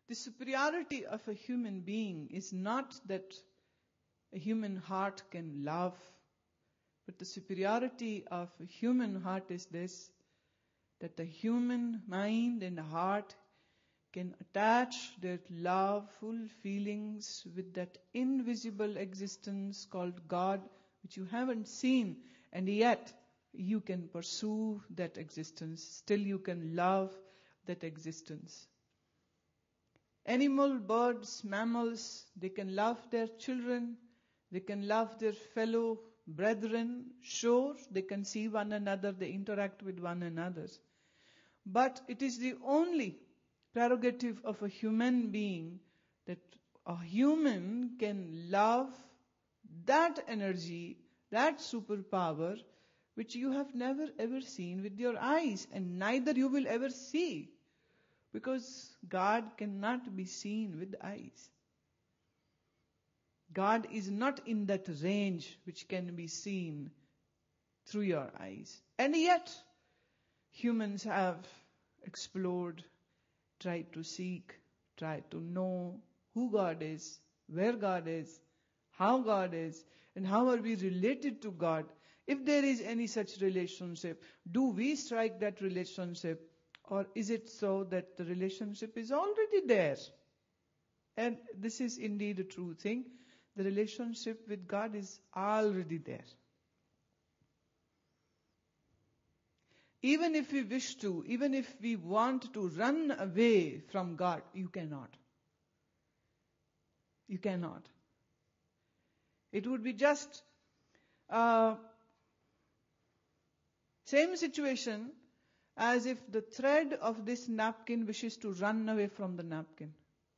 The superiority of a human being is not that a human heart can love, but the superiority of a human heart is this, that the human mind and heart can attach their loveful feelings with that invisible existence called God, which you haven't seen, and yet you can pursue that existence. Still you can love that existence. Animal, birds, mammals, they can love their children, they can love their fellow brethren. Sure, they can see one another, they interact with one another. But it is the only prerogative of a human being that a human can love that energy, that superpower, which you have never ever seen with your eyes, and neither you will ever see. Because God cannot be seen with eyes. God is not in that range which can be seen through your eyes. And yet, humans have explored, tried to seek, tried to know who God is, where God is, how God is, and how are we related to God. If there is any such relationship, do we strike that relationship? Or is it so that the relationship is already there? And this is indeed a true thing. The relationship with God is already there. Even if we wish to, even if we want to run away from God, you cannot. You cannot. It would be just same situation as if the thread of this napkin wishes to run away from the napkin.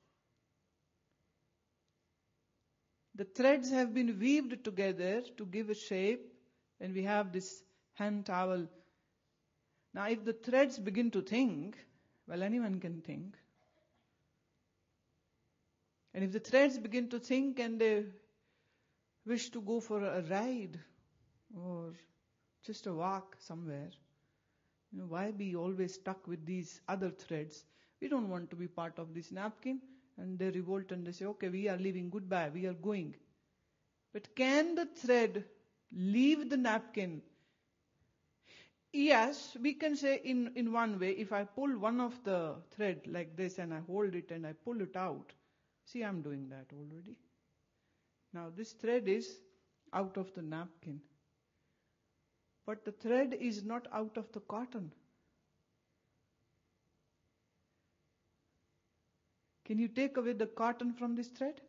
The threads have been weaved together to give a shape, and we have this hand towel. Now if the threads begin to think, well, anyone can think. And if the threads begin to think and they wish to go for a ride or just a walk somewhere, why be always stuck with these other threads? We don't want to be part of this napkin. And they revolt and they say, okay, we are leaving, goodbye, we are going. But can the thread leave the napkin? Yes, we can say in one way, if I pull one of the thread like this and I hold it and I pull it out, see, I'm doing that already. Now this thread is out of the napkin. But the thread is not out of the cotton. Can you take away the cotton from this thread?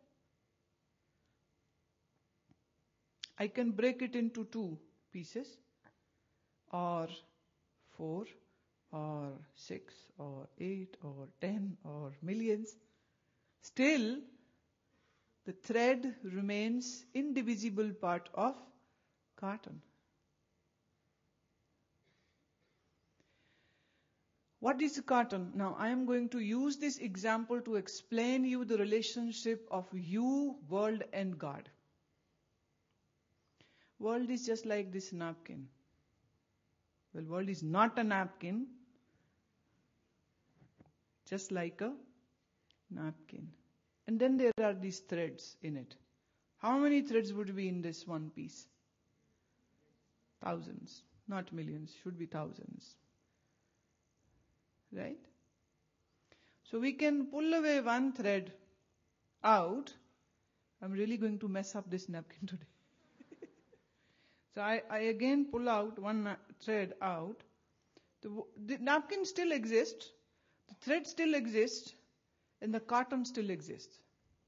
I can break it into 2 pieces, or 4, or 6, or 8, or 10, or millions. Still, the thread remains indivisible part of cotton. What is cotton? Now, I am going to use this example to explain you the relationship of you, world, and God. World is just like this napkin. Well, world is not a napkin, just like a napkin. And then there are these threads in it. How many threads would be in this one piece? Thousands, not millions, should be thousands. Right? So we can pull away one thread out. I'm really going to mess up this napkin today. So I again pull out one thread out. The napkin still exists, the thread still exists, and the cotton still exists.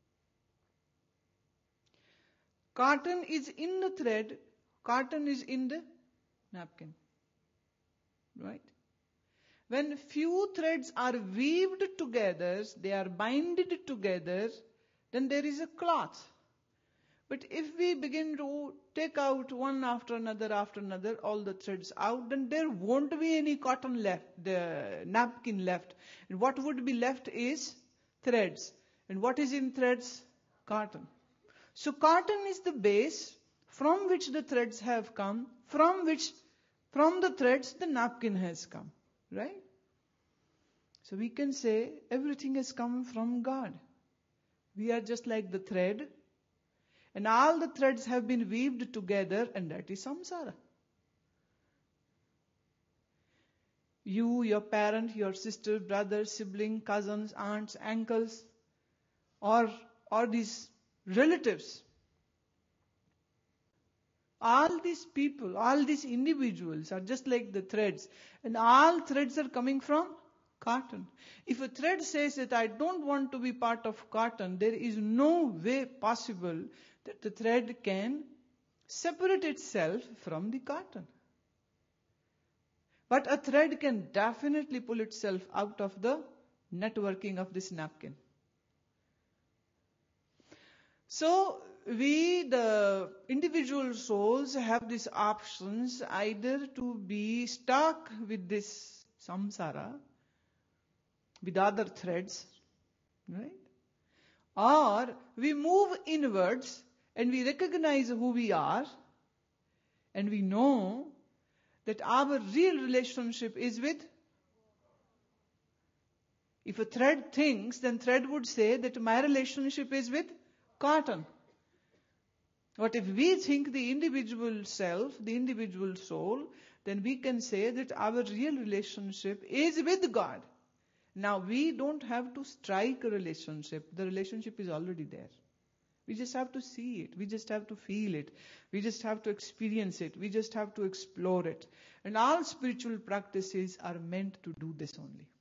Cotton is in the thread, cotton is in the napkin. Right? When few threads are weaved together, they are binded together, then there is a cloth. But if we begin to take out one after another, all the threads out, then there won't be any cotton left, the napkin left. And what would be left is threads. And what is in threads? Cotton. So cotton is the base from which the threads have come, from the threads the napkin has come. Right? So we can say everything has come from God. We are just like the thread, and all the threads have been weaved together, and that is samsara. You, your parent, your sister, brother, sibling, cousins, aunts, uncles, or these relatives. All these people, all these individuals are just like the threads. And all threads are coming from cotton. If a thread says that I don't want to be part of cotton, there is no way possible that the thread can separate itself from the cotton. But a thread can definitely pull itself out of the networking of this napkin. So, we, the individual souls, have these options either to be stuck with this samsara, with other threads, right? Or we move inwards and we recognize who we are, and we know that our real relationship is with. If a thread thinks, then thread would say that my relationship is with cotton. But if we think the individual self, the individual soul, then we can say that our real relationship is with God. Now we don't have to strike a relationship. The relationship is already there. We just have to see it. We just have to feel it. We just have to experience it. We just have to explore it. And all spiritual practices are meant to do this only.